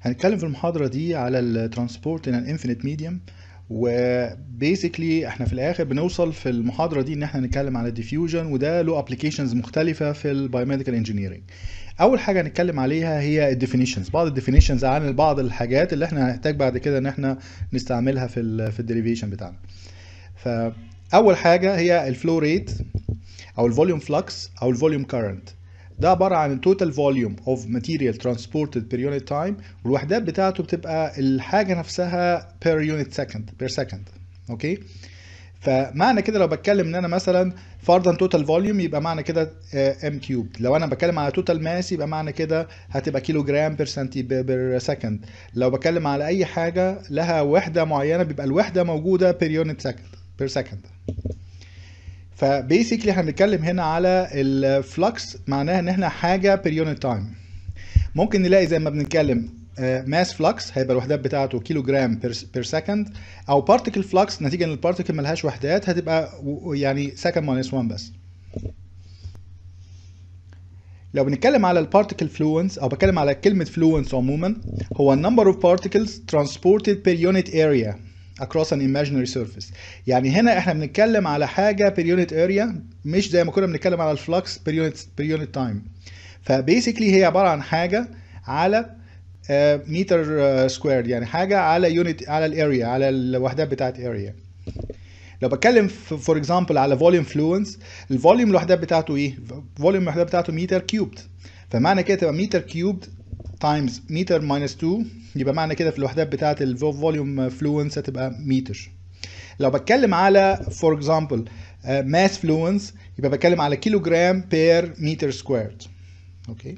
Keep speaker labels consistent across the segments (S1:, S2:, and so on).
S1: هنتكلم في المحاضرة دي على الترانسبورت in an infinite medium. وبيسكلي احنا في الاخر بنوصل في المحاضرة دي ان احنا نتكلم على الديفيوجن، وده له ابلكيشنز مختلفة في البايوميديكال انجينيرنج. اول حاجة هنتكلم عليها هي الديفينيشنز، بعض الديفينيشنز عن بعض الحاجات اللي احنا هنحتاج بعد كده ان احنا نستعملها في الديريفيشن بتاعنا. فاول حاجة هي الفلو ريت او الفوليوم فلكس او الفوليوم كارنت. ده عباره عن total volume of material transported per unit time، والوحدات بتاعته بتبقى الحاجه نفسها per unit second per second. اوكي، فمعنى كده لو بتكلم ان انا مثلا فرضا توتال فوليوم يبقى معنى كده ام كيوب. لو انا بتكلم على توتال ماس يبقى معنى كده هتبقى كيلو جرام بير سنتي بير سكند. لو بتكلم على اي حاجه لها وحده معينه بيبقى الوحده موجوده بير يونت سكند بير سكند. فبيسكلي احنا بنتكلم هنا على الفلكس، معناها ان احنا حاجه بير يونت تايم. ممكن نلاقي زي ما بنتكلم ماس فلكس هيبقى الوحدات بتاعته كيلو جرام بير سكند، او بارتيكل فلكس نتيجه ان البارتيكل ملهاش وحدات هتبقى يعني سكند ماينس 1 بس. لو بنتكلم على البارتيكل فلوينس او بتكلم على كلمه فلوينس عموما، هو النمبر اوف بارتيكلز transported per unit area across an imaginary surface. يعني هنا احنا بنتكلم على حاجه per unit area، مش زي ما كنا بنتكلم على الفلكس per unit time. فبيسكلي هي عباره عن حاجه على متر سكوير، يعني حاجه على يونت على الاريا، على الوحدات بتاعت اريا. لو بتكلم فور اكزامبل على فوليوم فلوينس، الفوليوم الوحدات بتاعته ايه؟ فوليوم الوحدات بتاعته متر كيوبد. فمعنى كده تبقى متر كيوبد تايمز متر ماينس 2، يبقى معنى كده في الوحدات بتاعت الفوليوم فلوينس هتبقى متر. لو بتكلم على فور اكزامبل ماس فلوينس يبقى بتكلم على كيلو جرام بير متر سكويرد. اوكي،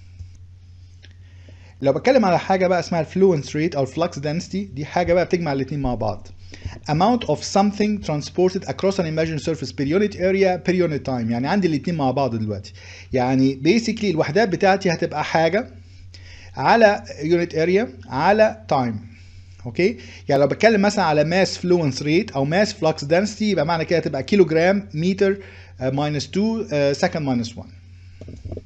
S1: لو بتكلم على حاجه بقى اسمها الفلوينس ريت او الفلكس دنسيتي، دي حاجه بقى بتجمع الاثنين مع بعض. amount of something transported across an imaginary surface per unit area per unit time. يعني عندي الاثنين مع بعض دلوقتي. يعني basically الوحدات بتاعتي هتبقى حاجه على unit area على time. اوكي، يعني لو بتكلم مثلا على mass fluence rate او mass flux density يبقى معنى كده تبقى كيلو جرام متر minus 2 second minus 1.